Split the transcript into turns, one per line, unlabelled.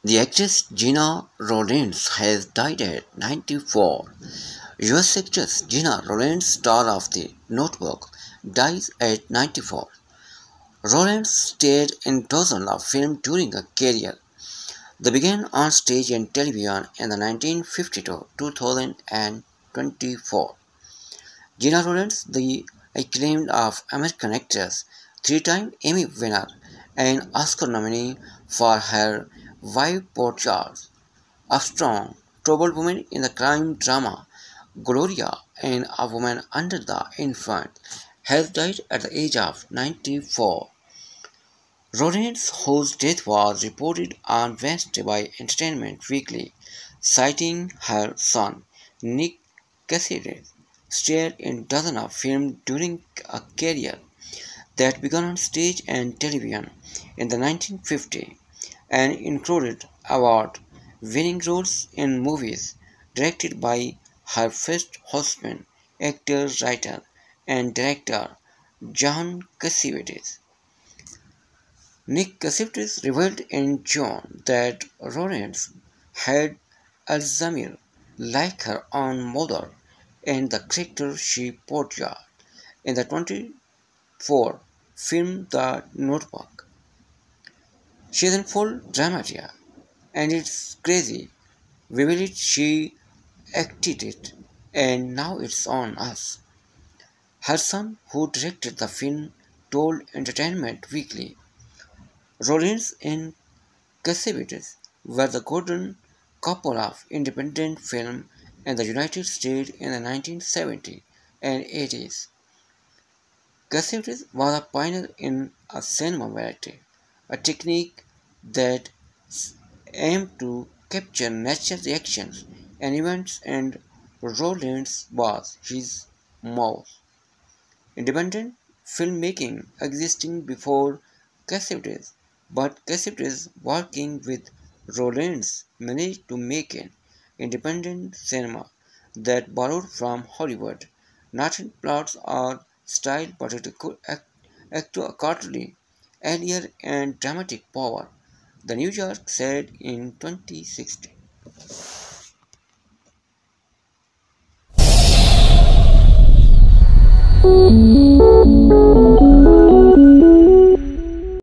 The actress Gina Rollins has died at 94. US actress Gina Rollins, star of The Notebook, dies at 94. Rollins starred in dozens of films during her career. They began on stage and television in the 1950 to 2024. Gina Rollins, the acclaimed of American actress, three-time Emmy winner, and Oscar nominee for her wife portrayal of strong, troubled woman in the crime drama Gloria and A Woman Under the Influence, has died at the age of 94. Rollins, whose death was reported on Wednesday by Entertainment Weekly, citing her son, Nick Cassavetes, starred in dozens of films during a career that began on stage and television in the 1950s and included award-winning roles in movies directed by her first husband, actor, writer, and director John Cassavetes. Nick Cassavetes revealed in June that Rollins had Alzheimer's like her own mother and the character she portrayed in the 24 film The Notebook. She's in full dramatia, and it's crazy. We believe she acted it, and now it's on us. Her son, who directed the film, told Entertainment Weekly. Rollins and Cassavetes were the golden couple of independent film in the United States in the 1970s and 80s. Cassavetes was a pioneer in a cinema variety, a technique that aimed to capture natural reactions and events, and Rollins was his mouse. Independent filmmaking existing before Cassavetes, but Cassavetes working with Rollins managed to make an independent cinema that borrowed from Hollywood, not in plots or style but it could act to accurately, allure and dramatic power, The New York said in 2016.